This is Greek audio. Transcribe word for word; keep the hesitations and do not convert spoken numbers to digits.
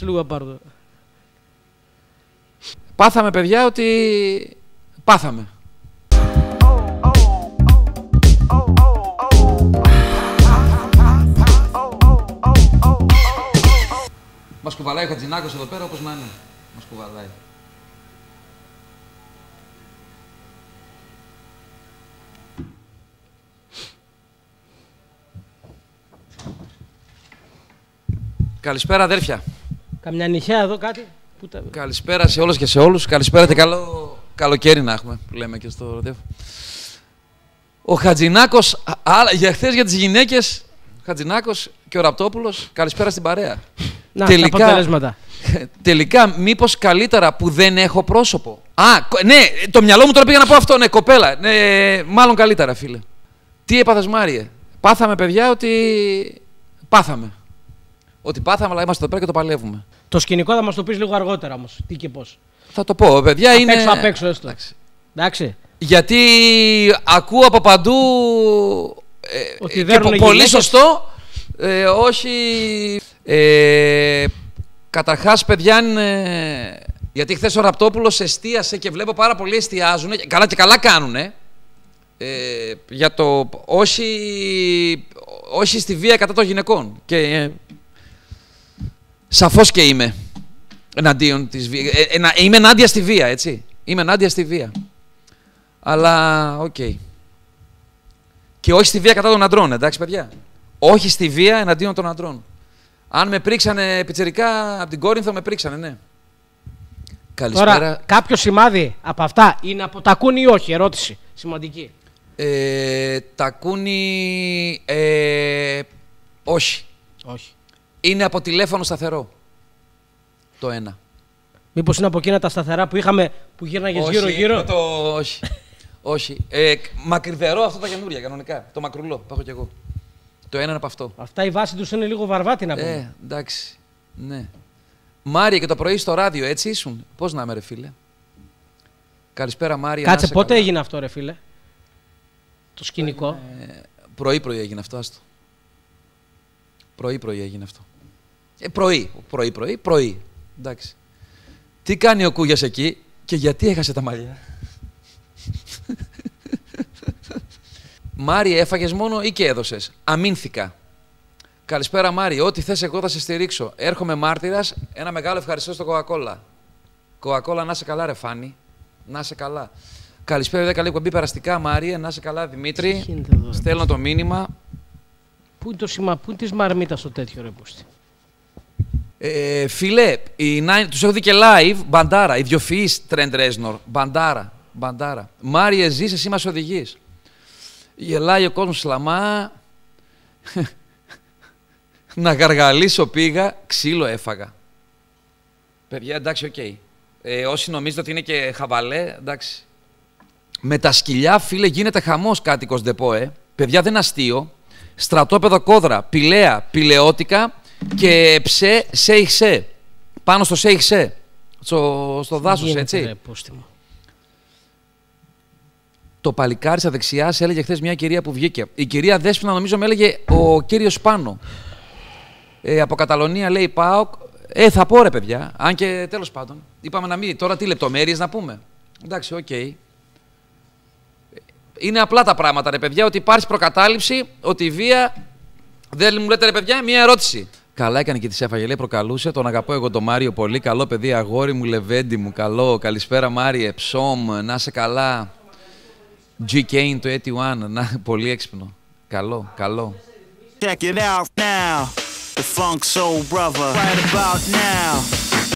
Λίγο πάρω. Πάθαμε, παιδιά, ότι πάθαμε. Μας κουβαλάει ο Χατζηνάκος εδώ πέρα, όπως να είναι. Μας κουβαλάει. Καλησπέρα, αδέρφια. Καμιά νυχαία εδώ κάτι. Πού τα... Καλησπέρα σε όλους και σε όλους. Καλησπέρα και καλό καλοκαίρι να έχουμε, που λέμε και στο ρωτεύω. Ο Χατζηνάκος, α, για χθες για τις γυναίκες, Χατζηνάκος και ο Ραπτόπουλος, καλησπέρα στην παρέα. Να, τελικά, τα αποτελέσματα. Τελικά, μήπως καλύτερα που δεν έχω πρόσωπο. Α, ναι, το μυαλό μου τώρα πήγα να πω αυτό, ναι, κοπέλα. Ναι, μάλλον καλύτερα, φίλε. Τι έπαθες, Μάριε? Πάθαμε, παιδιά, ότι πάθαμε. Ότι πάθαμε, αλλά είμαστε εδώ πέρα και το παλεύουμε. Το σκηνικό θα μας το πεις λίγο αργότερα όμως. Τι και πώς. Θα το πω, παιδιά, απ' είναι... έξω, απ' έξω, έστω. Εντάξει. Εντάξει. Γιατί ακούω από παντού ε, ότι και πολύ γυναίκες... σωστό, ε, όχι... Ε, καταρχάς, παιδιά, είναι... Γιατί χθες ο Ραπτόπουλος εστίασε και βλέπω πάρα πολλοί εστιάζουν, καλά και καλά κάνουνε, ε, για το όχι, όχι στη βία κατά των γυναικών. Και ε, σαφώς και είμαι εναντίον της βίας. Ε, ε, είμαι ενάντια στη βία, έτσι. Είμαι ενάντια στη βία. Αλλά, οκ. Okay. Και όχι στη βία κατά των αντρών, εντάξει, παιδιά. Όχι στη βία εναντίον των αντρών. Αν με πρίξανε πιτσιρικά από την Κόρινθο, με πρίξανε, ναι. Καλησπέρα. Τώρα, κάποιο σημάδι από αυτά είναι από τακούνι ή όχι? Ερώτηση σημαντική. Ε, τακούνι, ε, όχι. Όχι. Είναι από τηλέφωνο σταθερό. Το ένα. Μήπως είναι από εκείνα τα σταθερά που είχαμε που γύρναγες γύρω-γύρω? Το... όχι. όχι. Ε, μακριδερό αυτό τα καινούρια, κανονικά. Το μακρουλό, που έχω κι εγώ. Το ένα είναι από αυτό. Αυτά η βάση τους είναι λίγο βαρβάτη να πούμε. Ε, εντάξει. Ναι. Μάρια, και το πρωί στο ράδιο, έτσι ήσουν? Πώς να είμαι, ρε φίλε? Καλησπέρα, Μάρια. Κάτσε, πότε καλά. Έγινε αυτό, ρε φίλε? Το σκηνικό. Ε, Πρωί-πρωί έγινε αυτό, άστο. Πρωί-πρωί έγινε αυτό. Ε, πρωί, πρωί-πρωί, πρωί. Εντάξει. Τι κάνει ο Κούγιας εκεί και γιατί έχασε τα μαλλιά? Μάρια, έφαγες μόνο ή και έδωσες? Αμήνθηκα. Καλησπέρα, Μάρια. Ό,τι θες εγώ θα σε στηρίξω. Έρχομαι μάρτυρας. Ένα μεγάλο ευχαριστώ στο Coca-Cola. Coca-Cola, να σε καλά, ρε Φάνη. Να σε καλά. Καλησπέρα, δε καλή εκπομπή περαστικά, Μάρια. Να σε καλά, Δημήτρη. Στέλνω το μήνυμα. Πού είναι το σήμα, πού είναι της μαρμίτας το τέτοιο, ρε Πούστη? Ε, φίλε, τους έχω δει και live. Μπαντάρα, ιδιοφυής Τρεντ Ρέζνορ. Μπαντάρα, μπαντάρα. Μάρια, ζεις, εσύ μας οδηγείς. Γελάει ο κόσμος σλαμά. Να γαργαλίσω πήγα, ξύλο έφαγα. Παιδιά, εντάξει, οκ. Okay. Ε, όσοι νομίζετε ότι είναι και χαβαλέ, εντάξει. Με τα σκυλιά, φίλε, γίνεται χαμός κάτοικος Ντεπό, ε. Παιδιά, δεν είναι αστείο. Στρατόπεδο Κόδρα, Πηλαία, Πηλαιώτικα και ψε, σέιχσε. Πάνω στο σέιχσε. Στο, στο δάσος, έτσι. Ρε, το παλικάρι στα δεξιά σε έλεγε χθες μια κυρία που βγήκε. Η κυρία Δέσποινα, νομίζω, με έλεγε ο κύριος Πάνο. Ε, από Καταλωνία, λέει, πάω. Ε, θα πω, ρε παιδιά. Αν και τέλος πάντων. Είπαμε να μην. Τώρα τι λεπτομέρειες να πούμε? Εντάξει, οκ. Okay. Είναι απλά τα πράγματα, ρε παιδιά, ότι υπάρχει προκατάληψη, ότι η βία. Δεν μου λέτε, ρε παιδιά, μια ερώτηση. Καλά έκανε και τη έφαγε, λέει, προκαλούσε. Τον αγαπώ εγώ τον Μάριο πολύ. Καλό παιδί, αγόρι μου, λεβέντι μου. Καλό. Καλησπέρα, Μάριε. Ψόμ, να είσαι καλά. τζι Κέιν το ογδόντα ένα. Να, πολύ έξυπνο. Καλό, καλό. Check it out now. The Funk Soul Brother. Right about now.